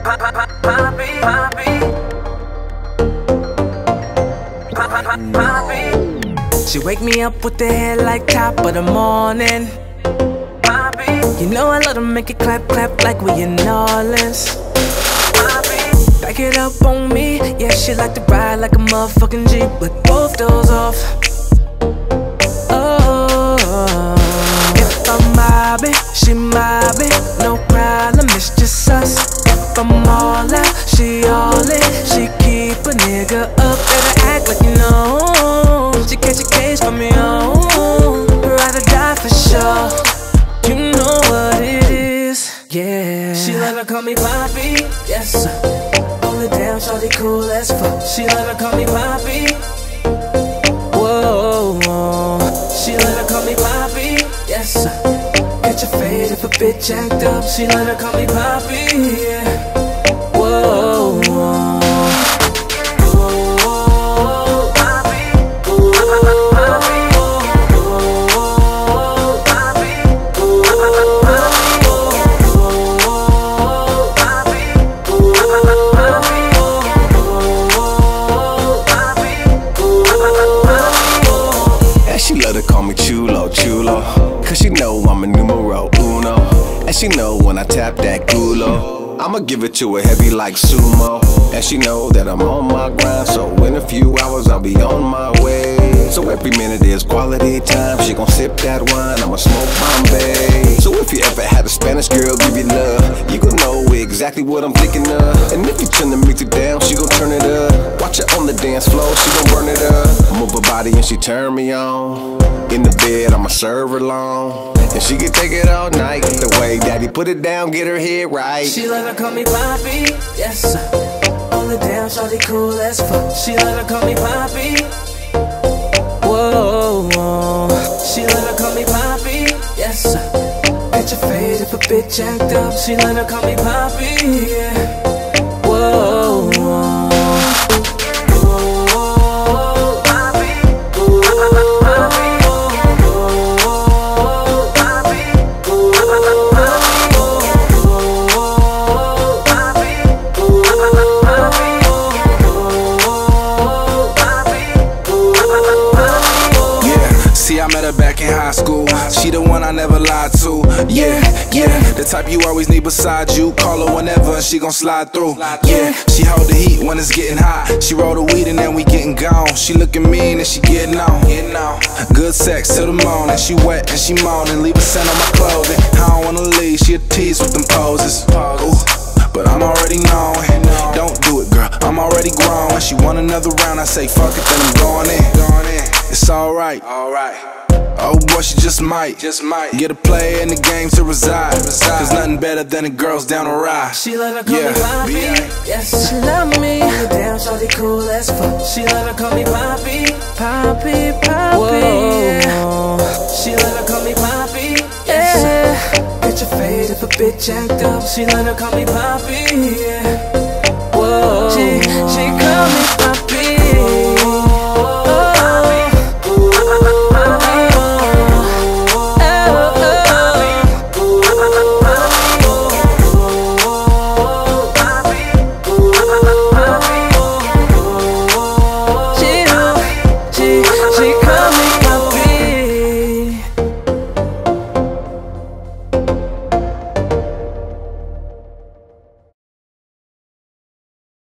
She wake me up with the head like top of the morning. You know I love to make it clap, clap like we in New Orleans. Back it up on me, yeah, she like to ride like a motherfucking Jeep with both doors off. Oh, if I'm mobbing, she mobbing, no problem, it's just us. If I'm all out, she all in, she keep a nigga up, better act like you know. She catch a case for me, oh, rather die for sure. You know what it is, yeah. She let her call me Poppy, yes sir. Hold it down, shawty cool as fuck. She let her call me Poppy. Whoa, whoa. She let her call me Poppy, yes sir. Catch a fade if a bitch act up. She let her call me Poppy, yeah. Whoa, whoa. She love to call me Chulo, Chulo, cause she know I'm a numero uno. And she know when I tap that culo, I'ma give it to her heavy like sumo. And she know that I'm on my grind, so in a few hours I'll be on my way. So every minute is quality time. She gon' sip that wine, I'ma smoke Bombay. So if you ever had a Spanish girl give you love, you gon' know exactly what I'm thinking of. And if you turn the music down, she gon' turn it up. Watch her on the dance floor, she gon' burn it up. Move her body and she turn me on. In the bed, I'ma serve her long. And she can take it all night. The way daddy put it down, get her head right. She let her call me Poppy, yes sir. Hold it down, shawty cool as fuck. She let her call me Poppy. Whoa, whoa. She let her call me Poppy, yes sir. Catch a fade if a bitch act up. She let her call me Poppy, yeah. Whoa, whoa. See, I met her back in high school. She the one I never lied to. Yeah, yeah. The type you always need beside you. Call her whenever and she gon' slide through. Yeah, she hold the heat when it's getting hot. She roll the weed and then we getting gone. She looking mean and she getting on. Good sex till the morning. She wet and she moaning. Leave a scent on my clothing. I don't wanna leave. She a tease with them poses. Ooh. But I'm already knowing. Don't do it, girl. I'm already grown. When she want another round, I say fuck it, then I'm going in. It's alright. Oh boy, she just might get a player in the game to reside. Cause nothing better than the girls down the ride. She let her call me Poppy, yes, she love me. Hold it down, shawty cool as fuck. She let her call me Poppy, Poppy, Poppy. Whoa. She let her call me Poppy, yes. Catch a fade if a bitch act up. She let her call me Poppy, yeah.